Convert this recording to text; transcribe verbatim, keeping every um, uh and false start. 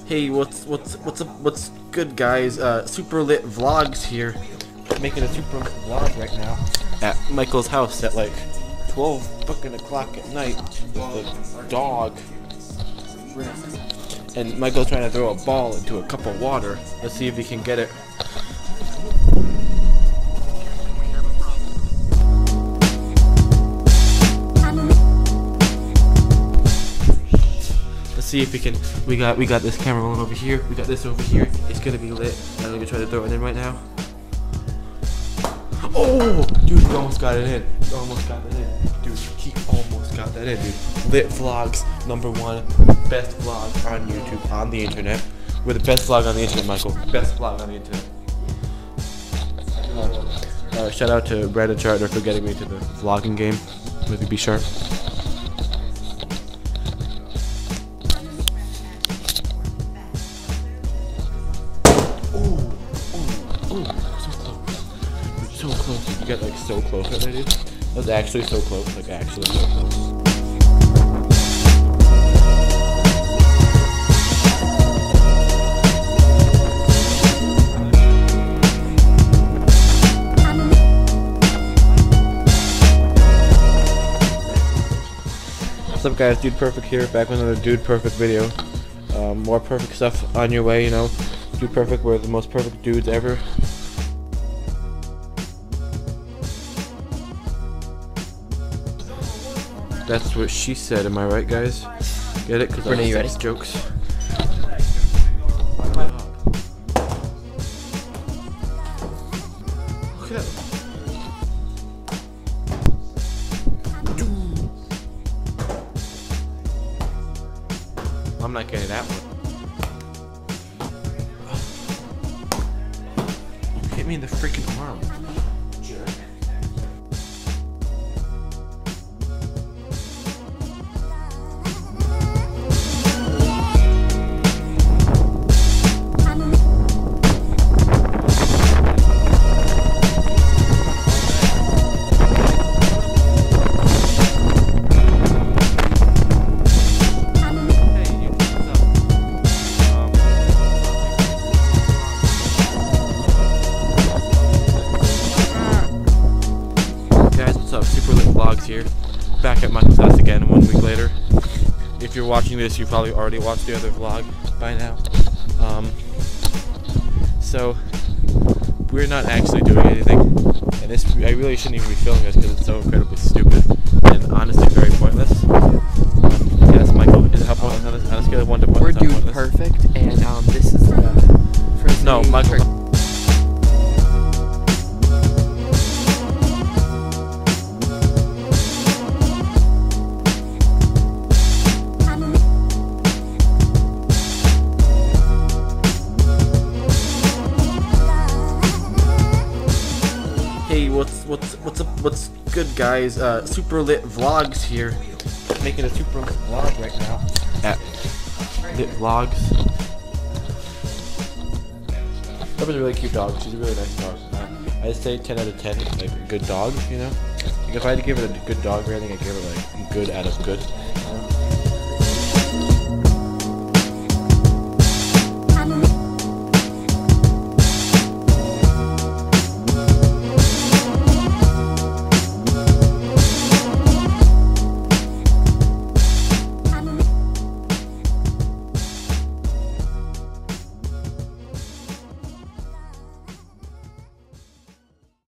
Hey, what's what's what's up? What's good, guys? Uh, Super Lit Vlogs here, making a super lit vlog right now at Michael's house at like twelve fucking o'clock at night with the dog. And Michael's trying to throw a ball into a cup of water. Let's see if he can get it. See if we can. We got we got this camera rolling over here. We got this over here. It's gonna be lit. I'm gonna try to throw it in right now. Oh, dude, he almost got it in. He almost got it in, dude. He almost got that in, dude. Lit Vlogs, number one, best vlog on YouTube, on the internet. We're the best vlog on the internet, Michael. Best vlog on the internet. Uh, uh, shout out to Brandon Chartner for getting me to the vlogging game with B Sharp. So close. You got like so close right there, dude. That was actually so close. Like actually so close. What's up, guys? Dude Perfect here, back with another Dude Perfect video. Um, more perfect stuff on your way, you know. Dude Perfect, we're the most perfect dudes ever. That's what she said, am I right, guys? Get it? Because I Renee, you ready? sex jokes. Look at that. I'm not getting that one. Hit me in the freaking arm. Jerk. Super Lit Vlogs here, back at Michael's house again one week later. If you're watching this, you probably already watched the other vlog by now. Um, so we're not actually doing anything, and this I really shouldn't even be filming this because it's so incredibly stupid and honestly very pointless. Yes, Michael, is it how pointless on, this, on a scale of one to one? We're Dude Perfect, and um, this is the first. No, Michael. Hey, what's what's what's up? What's good, guys? Uh, Super Lit Vlogs here, making a super lit vlog right now at Lit Vlogs. That was a really cute dog. She's a really nice dog. Uh, I'd say ten out of ten. It's like a good dog, you know. Like if I had to give it a good dog rating, I'd give it like good out of good. Uh,